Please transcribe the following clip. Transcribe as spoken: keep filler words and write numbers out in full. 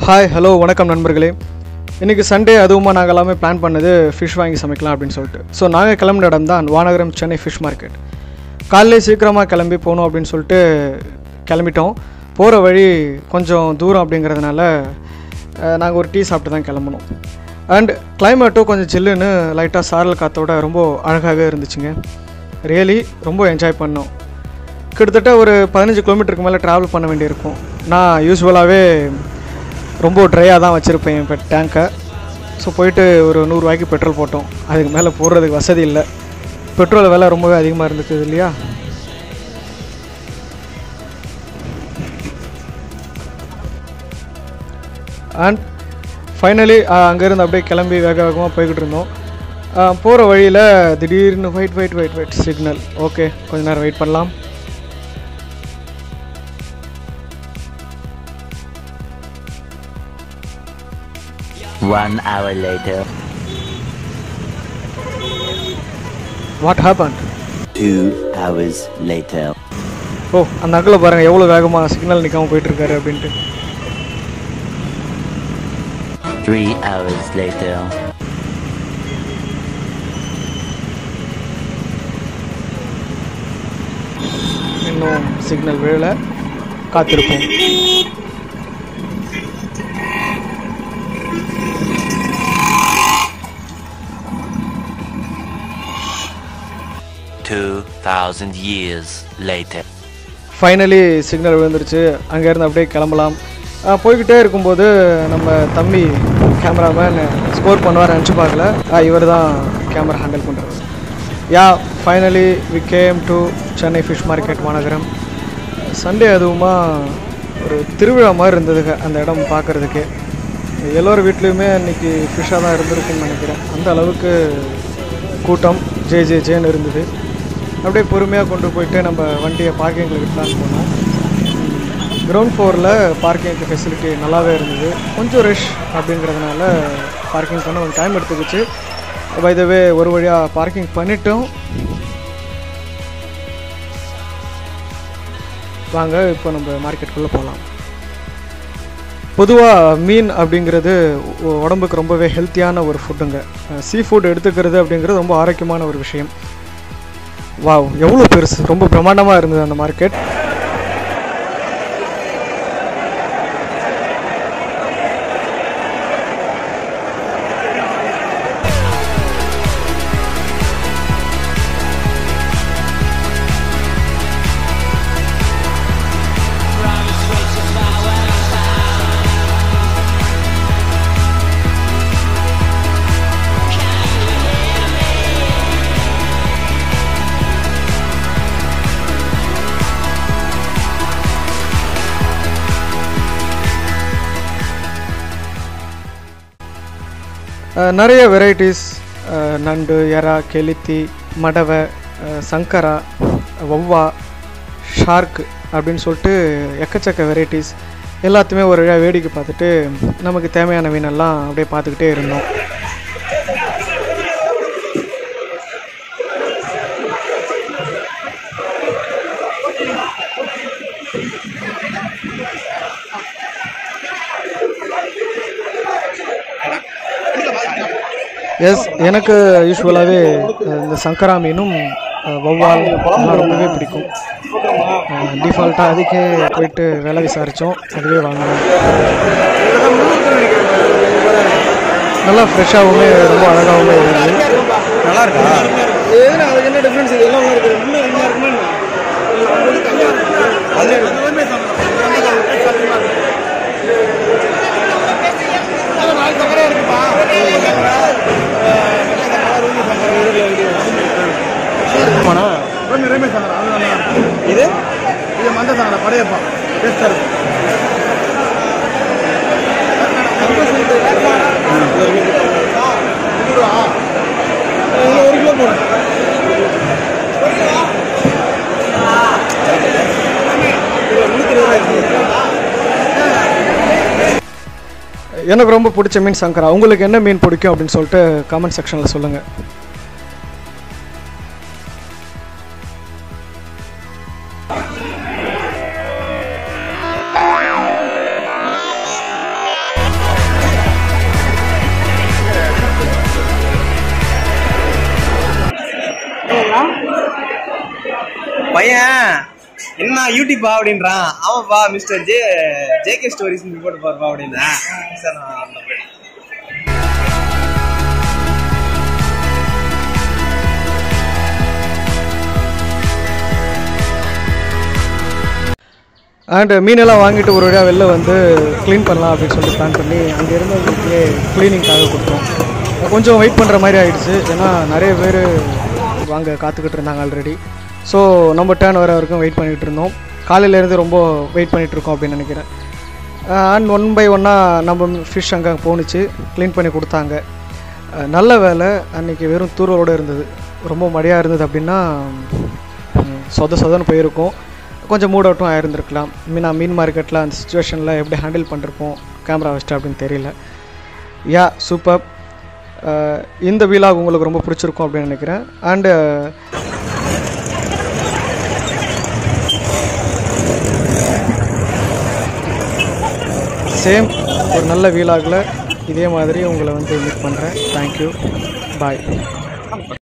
Hi hello வணக்கம் நண்பர்களே. இன்றைக்கி சண்டே அதுவுமா நாங்கள் எல்லாமே பிளான் பண்ணது ஃபிஷ் வாங்கி சமைக்கலாம் அப்படின்னு சொல்லிட்டு. ஸோ நாங்கள் கிளம்பின இடம் தான் வானகரம் சென்னை ஃபிஷ் மார்க்கெட். காலையிலே சீக்கிரமாக கிளம்பி போகணும் அப்படின்னு சொல்லிட்டு கிளம்பிட்டோம். போகிற வழி கொஞ்சம் தூரம் அப்படிங்கிறதுனால நாங்கள் ஒரு டீ சாப்பிட்டு தான் கிளம்பணும். அண்ட் கிளைமேட்டும் கொஞ்சம் சில்லுன்னு லைட்டாக சாரல் காற்றோட ரொம்ப அழகாகவே இருந்துச்சுங்க. ரியலி ரொம்ப என்ஜாய் பண்ணோம். கிட்டத்தட்ட ஒரு பதினஞ்சு கிலோமீட்டருக்கு மேலே ட்ராவல் பண்ண வேண்டியிருக்கும். நான் யூஸ்வலாகவே ரொம்ப ட்ரையாக தான் வச்சுருப்பேன் இப்போ டேங்கை. ஸோ போயிட்டு ஒரு நூறுரூவாய்க்கு பெட்ரோல் போட்டோம். அதுக்கு மேலே போடுறதுக்கு வசதி இல்லை. பெட்ரோல் விலை ரொம்பவே அதிகமாக இருந்துச்சு இல்லையா. அண்ட் ஃபைனலி அங்கேருந்து அப்படியே கிளம்பி வேக வேகமாக போய்கிட்டு இருந்தோம். போகிற வழியில் திடீர்னு wait wait wait wait signal. Okay, கொஞ்ச நேரம் வெயிட் பண்ணலாம். One hour later. What happened? Two hours later. ஓ, அந்த அங்கிள் பாருங்கள் எவ்வளோ வேகமாக சிக்னல் நிற்காமல் போயிட்டுருக்காரு அப்படின்ட்டு. Three hours later. இன்னும் சிக்னல் விழல, காத்திருப்போம். Two thousand years later. Finally signal விழுந்துருச்சு. அங்கேருந்து அப்படியே கிளம்பலாம். போய்கிட்டே இருக்கும்போது நம்ம தம்பி கேமராமேன் ஸ்கோர் பண்ணுவார் நினச்சி பார்க்கல. இவர் தான் கேமரா ஹேண்டில் பண்ணுறாரு. Yeah finally we came to Chennai fish market Vanagaram. Sunday அதுவுமா ஒரு திருவிழா மாதிரி இருந்ததுங்க அந்த இடம் பார்க்குறதுக்கு. எல்லோரும் வீட்லேயுமே அன்றைக்கி ஃபிஷ்ஷாக தான் இருந்திருக்குன்னு நினைக்கிறேன். அந்த அளவுக்கு கூட்டம் ஜே ஜே ஜேன்னு இருந்தது. அப்படியே பொறுமையாக கொண்டு போயிட்டு நம்ம வண்டியை பார்க்கிங்கில் விட்டுலான்னு போனோம். கிரவுண்ட் ஃப்ளோரில் பார்க்கிங் ஃபெசிலிட்டி நல்லாவே இருந்தது. கொஞ்சம் ரஷ் அப்படிங்கிறதுனால பார்க்கிங் பண்ண கொஞ்சம் டைம் எடுத்துக்கிச்சு. பை த வே ஒரு வழியாக பார்க்கிங் பண்ணிட்டோம். வாங்க இப்போ நம்ம மார்க்கெட்டுக்குள்ளே போகலாம். பொதுவாக மீன் அப்படிங்கிறது உடம்புக்கு ரொம்பவே ஹெல்த்தியான ஒரு ஃபுட்டுங்க. சீ ஃபுட் எடுத்துக்கிறது அப்படிங்கிறது ரொம்ப ஆரோக்கியமான ஒரு விஷயம். வாவ், எவ்வளோ பெருசு, ரொம்ப பிரம்மாண்டமாக இருந்தது அந்த மார்க்கெட். நிறைய வெரைட்டிஸ், நண்டு, எறா, கெளுத்தி, மடவை, சங்கரா, வவ்வா, ஷார்க்கு அப்படின்னு சொல்லிட்டு எக்கச்சக்க வெரைட்டிஸ் எல்லாத்தையுமே ஒரு வழியாக வேடிக்கை பார்த்துட்டு நமக்கு தேவையான மீனெல்லாம் அப்படியே பார்த்துக்கிட்டே இருந்தோம். எஸ், எனக்கு யூஸ்வலாகவே இந்த சங்கரா மீனும் வவ்வால் எல்லாம் ரொம்பவே பிடிக்கும். டிஃபால்ட்டாக அதுக்கே போயிட்டு விலை விசாரித்தோம், அதுவே வாங்கினோம். நல்லா ஃப்ரெஷ்ஷாகவுமே ரொம்ப அழகாகவுமே இருந்தது. நல்லா இருக்கா? அதுக்கு என்ன டிஃப்ரென்ஸ்? எல்லாம் இது இது மந்த சாணம் படையப்பா டேஸ்டாக இருக்கும். ஒரு கிலோ போடுறேன். எனக்கு ரொம்ப பிடிச்ச மீன் சங்கரா. உங்களுக்கு என்ன மீன் பிடிக்கும் அப்படின்னு சொல்லிட்டு கமெண்ட் செக்ஷனில் சொல்லுங்கள். பையன் என்ன யூடியூப்பா அப்படின்றான். ஆமாப்பா மிஸ்டர் ஜே ஜேகே ஸ்டோரிஸ் போட்டு பாருப்பா அப்படின்னா சார் நான் அந்த போயிட்டேன். அண்ட் மீனெல்லாம் வாங்கிட்டு ஒரு வழியாக வெளில வந்து க்ளீன் பண்ணலாம் அப்படின்னு சொல்லிட்டு பிளான் பண்ணி அங்கே இருந்தவங்களுக்கே க்ளீனிங்காக கொடுத்தோம். கொஞ்சம் வெயிட் பண்ணுற மாதிரி ஆகிடுச்சு, ஏன்னா நிறைய பேர் வாங்க காத்துக்கிட்டு இருந்தாங்க ஆல்ரெடி. ஸோ நம்ம டேர்ன் வர வரைக்கும் வெயிட் பண்ணிகிட்டு இருந்தோம். காலையிலேருந்து ரொம்ப வெயிட் பண்ணிகிட்ருக்கோம் அப்படின்னு நினைக்கிறேன். அண்ட் ஒன் பை ஒன்னாக நம்ம ஃபிஷ் அங்கே போணுச்சு, க்ளீன் பண்ணி கொடுத்தாங்க. நல்ல வேலை அன்றைக்கி வெறும் தூரோடு இருந்தது. ரொம்ப மழையாக இருந்தது அப்படின்னா சொத சொதன்னு போயிருக்கும், கொஞ்சம் மூட் அவுட்டும் ஆயிருந்திருக்கலாம். மீனா மீன் மார்க்கெட்டில் அந்த சுச்சுவேஷனில் எப்படி ஹேண்டில் பண்ணிருப்போம் கேமரா வச்சுட்டு அப்படின்னு தெரியல. யா சூப்பர். இந்த வீலாக் உங்களுக்கு ரொம்ப பிடிச்சிருக்கும் அப்படின்னு நினைக்கிறேன். அண்டு சேம் ஒரு நல்ல வீலாகில் இதே மாதிரி உங்களை வந்து மீட் பண்ணுறேன். தேங்க்யூ, பாய்.